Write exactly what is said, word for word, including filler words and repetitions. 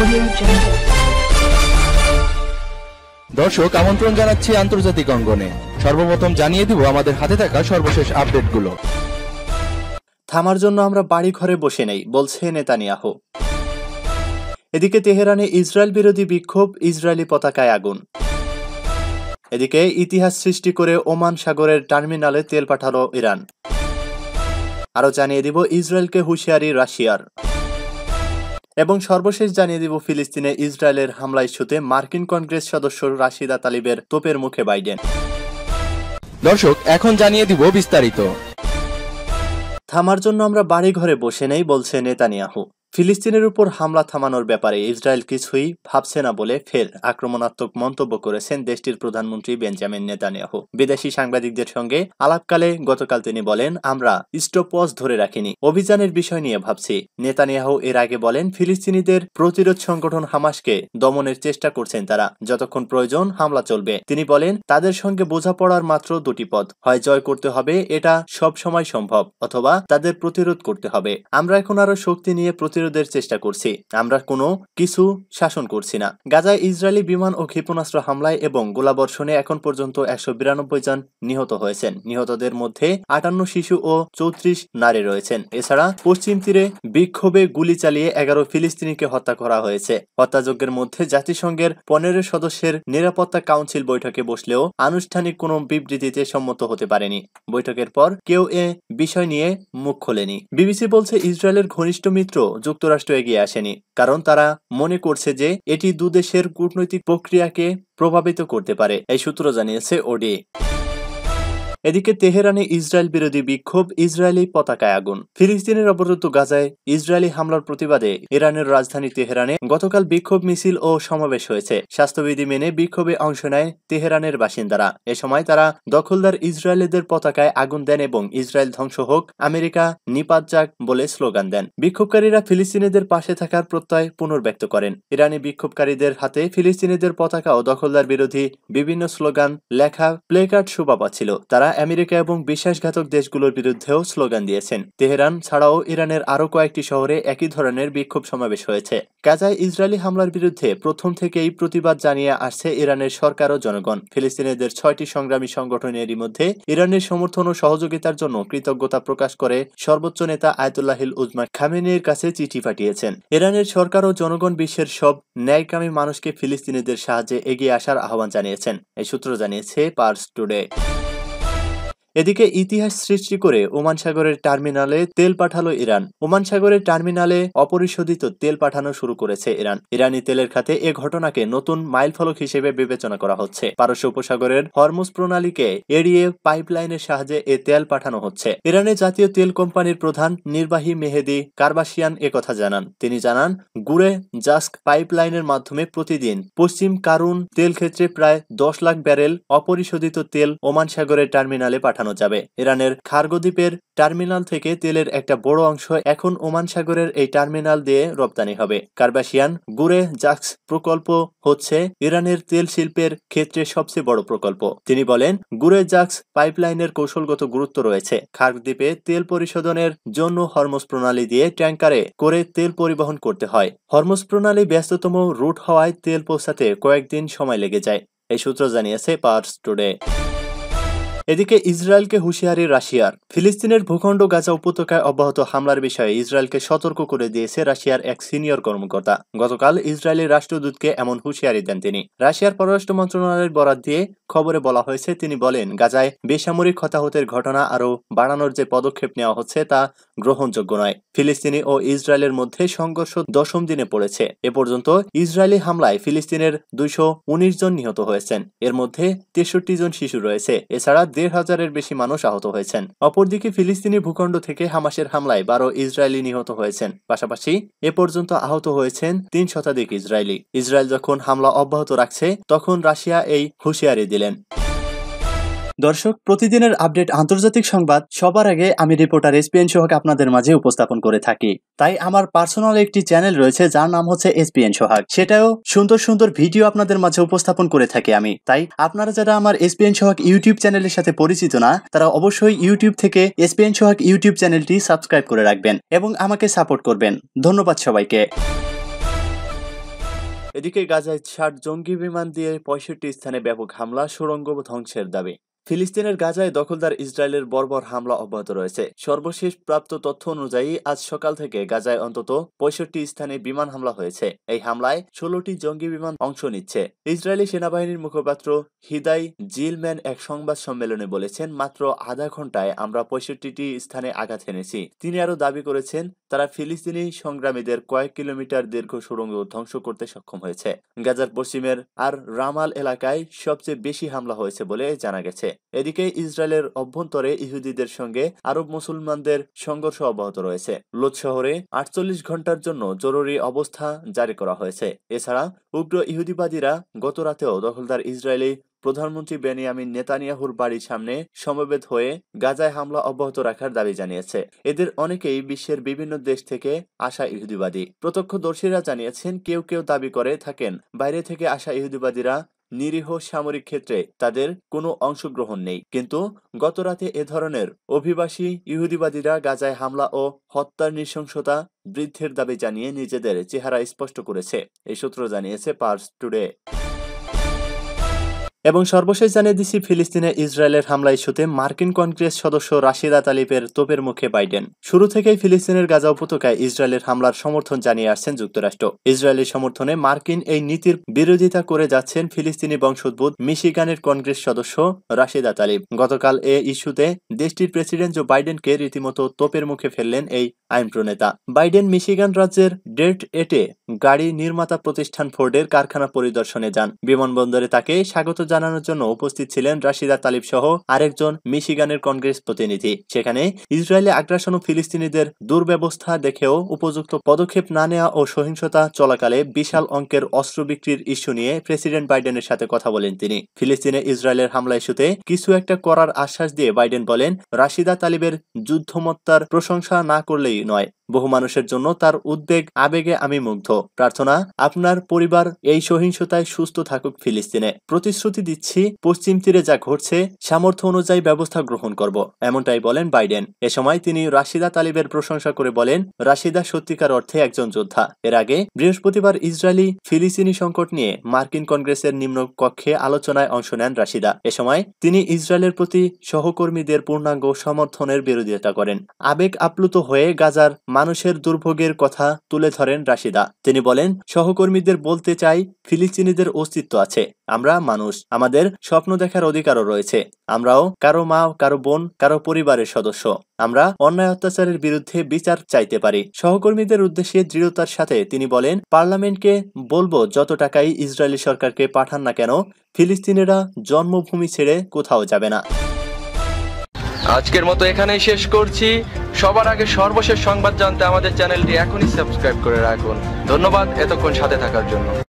দর্শক আমন্ত্রণ জানাচ্ছি আন্তর্জাতিক অঙ্গনে। সর্বপ্রথম জানিয়ে দিব আমাদের হাতে থাকা সর্বশেষ আপডেটগুলো। থামার জন্য আমরা বাড়ি ঘরে বসে নেই, বলছে নেতানিয়াহু। এদিকে তেহরানে ইসরায়েল বিরোধী বিক্ষোভ, ইসরায়েলি পতাকায় আগুন। এদিকে ইতিহাস সৃষ্টি করে ওমান সাগরের টার্মিনালে তেল পাঠালো ইরান। আরো জানিয়ে দিব ইসরায়েলকে হুঁশিয়ারি রাশিয়ার। এবং সর্বশেষ জানিয়ে দিব ফিলিস্তিনে ইসরায়েলের হামলা ইস্যুতে মার্কিন কংগ্রেস সদস্য রাশিদা তালিবের তোপের মুখে বাইডেন। দর্শক এখন জানিয়ে দিব বিস্তারিত। থামার জন্য আমরা বাড়ি ঘরে বসে নেই, বলছে নেতানিয়াহু। ফিলিস্তিনের উপর হামলা থামানোর ব্যাপারে ইসরায়েল কিছুই ভাবছে না বলে ফের আক্রমণাত্মক মন্তব্য করেছেন দেশটির প্রধানমন্ত্রী বেঞ্জামিন নেতানিয়াহু। বিদেশি সাংবাদিকদের সঙ্গে আলাপকালে গতকাল তিনি বলেন, আমরা স্টপওয়াচ ধরে রাখিনি, অভিযানের বিষয় নিয়ে ভাবছি। নেতানিয়াহু এর আগে বলেন, ফিলিস্তিনিদের প্রতিরোধ সংগঠন হামাসকে দমনের চেষ্টা করছেন তারা, যতক্ষণ প্রয়োজন হামলা চলবে। তিনি বলেন, তাদের সঙ্গে বোঝাপড়ার মাত্র দুটি পথ, হয় জয় করতে হবে, এটা সব সময় সম্ভব, অথবা তাদের প্রতিরোধ করতে হবে। আমরা এখন আরো শক্তি নিয়ে প্রতিরোধ চেষ্টা করছি, আমরা কোনো কিছু শাসন করছি না। গাজায় ইসরায়েলি বিমান ও ক্ষেপণাস্ত্র হামলায় এবং গোলাবর্ষণে এখন পর্যন্ত একশো বিরানব্বই জন নিহত হয়েছেন। নিহতদের মধ্যে আটান্ন শিশু ও চৌত্রিশ নারী রয়েছেন। এছাড়া পশ্চিম তীরে বিক্ষোভে গুলি চালিয়ে এগারো ফিলিস্তিনিকে হত্যা করা হয়েছে। হত্যাযজ্ঞের মধ্যে জাতিসংঘের পনেরো সদস্যের নিরাপত্তা কাউন্সিল বৈঠকে বসলেও আনুষ্ঠানিক কোনো বিবৃতিতে সম্মত হতে পারেনি। বৈঠকের পর কেউ এ বিষয় নিয়ে মুখ খোলেনি। বিবিসি বলছে, ইসরায়েলের ঘনিষ্ঠ মিত্র যুক্তরাষ্ট্র এগিয়ে আসেনি, কারণ তারা মনে করছে যে এটি দুদেশের কূটনৈতিক প্রক্রিয়াকে প্রভাবিত করতে পারে, এই সূত্র জানিয়েছে ওডি। এদিকে তেহরানে ইসরায়েল বিরোধী বিক্ষোভ, ইসরায়েলি পতাকায় আগুন। ফিলিস্তিনের অবরুদ্ধ গাজায় ইসরায়েলি হামলার প্রতিবাদে ইরানের রাজধানী তেহরানে গতকাল বিক্ষোভ মিছিল ও সমাবেশ হয়েছে। স্বাস্থ্যবিধি মেনে বিক্ষোভে অংশ নেয় তেহরানের বাসিন্দারা। এ সময় তারা দখলদার ইসরায়েলিদের পতাকায় আগুন দেন এবং ইসরায়েল ধ্বংস হোক, আমেরিকা নিপাত যাক বলে স্লোগান দেন। বিক্ষোভকারীরা ফিলিস্তিনিদের পাশে থাকার প্রত্যয় পুনর্ব্যক্ত করেন। ইরানি বিক্ষোভকারীদের হাতে ফিলিস্তিনিদের পতাকা ও দখলদার বিরোধী বিভিন্ন স্লোগান লেখা প্লেকার্ড শোভা পাচ্ছিল। তারা আমেরিকা এবং বিশ্বাসঘাতক দেশগুলোর বিরুদ্ধেও স্লোগান দিয়েছেন। তেহরান ছাড়াও ইরানের আরো কয়েকটি শহরে একই ধরনের বিক্ষোভ সমাবেশ হয়েছে। গাজায় ইসরায়েলি হামলার বিরুদ্ধে প্রথম থেকেই প্রতিবাদ জানিয়ে আসছে ইরানের সরকার ও জনগণ। ফিলিস্তিনিদের ছয়টি সংগ্রামী সংগঠনেরই মধ্যে ইরানের সমর্থন ও সহযোগিতার জন্য কৃতজ্ঞতা প্রকাশ করে সর্বোচ্চ নেতা আয়াতুল্লাহিল উজমা খামেনির কাছে চিঠি পাঠিয়েছেন। ইরানের সরকার ও জনগণ বিশ্বের সব ন্যায়কামী মানুষকে ফিলিস্তিনিদের সাহায্যে এগিয়ে আসার আহ্বান জানিয়েছেন, এই সূত্র জানিয়েছে পার্স টুডে। এদিকে ইতিহাস সৃষ্টি করে ওমান সাগরের টার্মিনালে তেল পাঠালো ইরান। ওমান সাগরের টার্মিনালে অপরিশোধিত তেল পাঠানো শুরু করেছে ইরান। ইরানি তেলের খাতে এ ঘটনাকে নতুন মাইলফলক হিসেবে বিবেচনা করা হচ্ছে। পারস্য উপসাগরের হরমুজ প্রণালীকে এড়িয়ে পাইপলাইনের সাহায্যে এ তেল পাঠানো হচ্ছে। ইরানের জাতীয় তেল কোম্পানির প্রধান নির্বাহী মেহেদি কারবাশিয়ান একথা জানান। তিনি জানান, গুরে জাস্ক পাইপলাইনের মাধ্যমে প্রতিদিন পশ্চিম কারুন তেল ক্ষেত্রে প্রায় দশ লাখ ব্যারেল অপরিশোধিত তেল ওমান সাগরের টার্মিনালে পাঠানো যাবে। ইরানের খার্গো দ্বীপের টার্মিনাল থেকে তেলের একটা বড় অংশ এখন ওমান সাগরের এই টার্মিনাল দিয়ে রপ্তানি হবে। কারবাশিয়ান গুরে জাক্স প্রকল্প হচ্ছে ইরানের তেল শিল্পের ক্ষেত্রে সবচেয়ে বড় প্রকল্প। তিনি বলেন, গুরে জাক্স পাইপলাইনের কৌশলগত গুরুত্ব রয়েছে। খার্গ দ্বীপে তেল পরিশোধনের জন্য হরমুজ প্রণালী দিয়ে ট্যাঙ্কারে করে তেল পরিবহন করতে হয়। হরমুজ প্রণালী ব্যস্ততম রুট হওয়ায় তেল পৌঁছাতে কয়েকদিন সময় লেগে যায়, এই সূত্র জানিয়েছে পার্স টুডে। এদিকে ইসরায়েলকে হুঁশিয়ারি রাশিয়ার। ফিলিস্তিনের ভূখণ্ড গাজা উপত্যকায় অব্যাহত হামলার বিষয়ে ইসরায়েলকে সতর্ক করে দিয়েছে রাশিয়ার এক সিনিয়র কর্মকর্তা। গতকাল ইসরায়েলের রাষ্ট্রদূতকে এমন হুঁশিয়ারি দেন তিনি। রাশিয়ার পররাষ্ট্র মন্ত্রণালয়ের বরাত দিয়ে খবরে বলা হয়েছে, তিনি বলেন, গাজায় বেসামরিক হতাহতের ঘটনা আরও বাড়ানোর যে পদক্ষেপ নেওয়া হচ্ছে তা গ্রহণযোগ্য নয়। ফিলিস্তিনি ও ইসরায়েলের মধ্যে সংঘর্ষ দশম দিনে পড়েছে। এ পর্যন্ত ইসরায়েলি হামলায় ফিলিস্তিনের দুইশো উনিশ জন নিহত হয়েছেন, এর মধ্যে তেষট্টি জন শিশু রয়েছে। এছাড়া দেড় হাজারের বেশি মানুষ আহত হয়েছেন। অপরদিকে ফিলিস্তিনি ভূখণ্ড থেকে হামাসের হামলায় বারো ইসরায়েলি নিহত হয়েছেন। পাশাপাশি এ পর্যন্ত আহত হয়েছেন তিন শতাধিক ইসরায়েলি। ইসরায়েল যখন হামলা অব্যাহত রাখছে তখন রাশিয়া এই হুঁশিয়ারি দিলেন। দর্শক, প্রতিদিনের আপডেট আন্তর্জাতিক সংবাদ সবার আগে আমি রিপোর্টার এসপিএন সোহাগ আপনাদের মাঝে উপস্থাপন করে থাকি। তাই আমার পার্সোনাল একটি চ্যানেল রয়েছে যার নাম হচ্ছে এসপিএন সোহাগ, সেটাও সুন্দর সুন্দর ভিডিও আপনাদের মাঝে উপস্থাপন করে থাকি আমি। তাই আপনারা যারা আমার এসপিএন সোহাগ ইউটিউব চ্যানেলের সাথে পরিচিত না, তারা অবশ্যই ইউটিউব থেকে এসপিএন সোহাগ ইউটিউব চ্যানেলটি সাবস্ক্রাইব করে রাখবেন এবং আমাকে সাপোর্ট করবেন। ধন্যবাদ সবাইকে। এদিকে গাজায় ষাট জঙ্গি বিমান দিয়ে পঁয়ষট্টি স্থানে ব্যাপক হামলা, সুড়ঙ্গ ধ্বংসের দাবি। ফিলিস্তিনের গাজায় দখলদার ইসরায়েলের বর্বর হামলা অব্যাহত রয়েছে। সর্বশেষ প্রাপ্ত তথ্য অনুযায়ী আজ সকাল থেকে গাজায় অন্তত পঁয়ষট্টি স্থানে বিমান হামলা হয়েছে। এই হামলায় ষোলোটি জঙ্গি বিমান অংশ নিচ্ছে। ইসরায়েলি সেনাবাহিনীর মুখপাত্র হিদাই জিলম্যান এক সংবাদ সম্মেলনে বলেছেন, মাত্র আধা ঘন্টায় আমরা পঁয়ষট্টিটি স্থানে আঘাত এনেছি। তিনি আরো দাবি করেছেন, তারা ফিলিস্তিনি সংগ্রামীদের কয়েক কিলোমিটার দীর্ঘ সুড়ঙ্গ ধ্বংস করতে সক্ষম হয়েছে। গাজার পশ্চিমের আর রামাল এলাকায় সবচেয়ে বেশি হামলা হয়েছে বলে জানা গেছে। এদিকে ইসরায়েলের অভ্যন্তরে ইহুদিদের সঙ্গে আরব মুসলমানদের সংঘর্ষ অব্যাহত রয়েছে। লোদ শহরে আটচল্লিশ ঘন্টার জন্য জরুরি অবস্থা জারি করা হয়েছে। এছাড়া উগ্র ইহুদিবাদীরা গত রাতেও দখলদার ইসরায়েলি প্রধানমন্ত্রী বেনিয়ামিন নেতানিয়াহুর বাড়ির সামনে সমবেত হয়ে গাজায় হামলা অব্যাহত রাখার দাবি জানিয়েছে। এদের অনেকেই বিশ্বের বিভিন্ন দেশ থেকে আসা ইহুদিবাদী। প্রত্যক্ষদর্শীরা জানিয়েছেন, কেউ কেউ দাবি করে থাকেন বাইরে থেকে আসা ইহুদিবাদীরা নিরীহ সামরিক ক্ষেত্রে তাদের কোনো অংশগ্রহণ নেই। কিন্তু গতরাতে এ ধরনের অভিবাসী ইহুদিবাদীরা গাজায় হামলা ও হত্যার নৃশংসতা বৃদ্ধির দাবি জানিয়ে নিজেদের চেহারা স্পষ্ট করেছে, এই সূত্র জানিয়েছে পার্স টুডে। এবং সর্বশেষ জানিয়ে দিচ্ছি, ফিলিস্তিনে ইসরায়েলের হামলা ইস্যুতে মার্কিন কংগ্রেস সদস্য রাশিদা তালিবের তোপের মুখে বাইডেন। শুরু থেকেই ফিলিস্তিনের গাজা উপত্যকায় ইসরায়েলের হামলার সমর্থন জানিয়ে আসছেন যুক্তরাষ্ট্র। ইসরায়েলের সমর্থনে মার্কিন এই নীতির বিরোধিতা করে যাচ্ছেন ফিলিস্তিনি বংশোদ্ভূত মিশিগানের কংগ্রেস সদস্য রাশিদা তালিব। গতকাল এ ইস্যুতে দেশটির প্রেসিডেন্ট জো বাইডেনকে রীতিমতো তোপের মুখে ফেললেন এই আইন প্রণেতা। বাইডেন মিশিগান রাজ্যের ডেট এটে গাড়ি নির্মাতা প্রতিষ্ঠান ফোর্ডের কারখানা পরিদর্শনে যান। বিমানবন্দরে তাকে স্বাগত জানানোর জন্য উপস্থিত ছিলেন রাশিদা তালিব সহ আরেকজন মিশিগানের কংগ্রেস প্রতিনিধি। সেখানে ইসরায়েলি আগ্রাসন ও ফিলিস্তিনিদের দুর্ব্যবস্থা দেখেও উপযুক্ত পদক্ষেপ না নেওয়া ও সহিংসতা চলাকালে বিশাল অঙ্কের অস্ত্র বিক্রির ইস্যু নিয়ে প্রেসিডেন্ট বাইডেনের সাথে কথা বলেন তিনি। ফিলিস্তিনে ইসরায়েলের হামলা ইস্যুতে কিছু একটা করার আশ্বাস দিয়ে বাইডেন বলেন, রাশিদা তালিবের যুদ্ধমত্তার প্রশংসা না করলেই নয়। বহু মানুষের জন্য তার উদ্বেগ আবেগে আমি মুগ্ধ। প্রার্থনা, আপনার পরিবার এই সহিংসতায় সুস্থ থাকুক। ফিলিস্তিনে প্রতিশ্রুতি দিচ্ছি, পশ্চিম তীরে যা ঘটছে সামর্থ্য অনুযায়ী ব্যবস্থা গ্রহণ করব, এমনটাই বলেন বাইডেন। এ সময় তিনি রাশিদা তালিবের প্রশংসা করে বলেন, রাশিদা সত্যিকার অর্থে একজন যোদ্ধা। এর আগে বৃহস্পতিবার ইসরায়েলি ফিলিস্তিনি সংকট নিয়ে মার্কিন কংগ্রেসের নিম্ন কক্ষে আলোচনায় অংশ নেন রাশিদা। এ সময় তিনি ইসরায়েলের প্রতি সহকর্মীদের পূর্ণাঙ্গ সমর্থনের বিরোধিতা করেন। আবেগ আপ্লুত হয়ে গাজার মানুষের দুর্ভোগের কথা তুলে ধরেন রাশিদা। তিনি বলেন, সহকর্মীদের বলতে চাই, ফিলিস্তিনিদের অস্তিত্ব আছে, আমরা মানুষ, আমাদের স্বপ্ন দেখার অধিকারও রয়েছে। আমরাও কারো মা, কারো বোন, কারো পরিবারের সদস্য। আমরা অন্যায় অত্যাচারের বিরুদ্ধে বিচার চাইতে পারি। সহকর্মীদের উদ্দেশ্যে দৃঢ়তার সাথে তিনি বলেন, পার্লামেন্টকে বলবো, যত টাকাই ইসরায়েলি সরকারকে পাঠান না কেন, ফিলিস্তিনিরা জন্মভূমি ছেড়ে কোথাও যাবে না। আজকের মতো এখানেই শেষ করছি। সবার আগে সর্বশেষ সংবাদ জানতে আমাদের চ্যানেলটি এখনই সাবস্ক্রাইব করে রাখুন। ধন্যবাদ এতক্ষণ সাথে থাকার জন্য।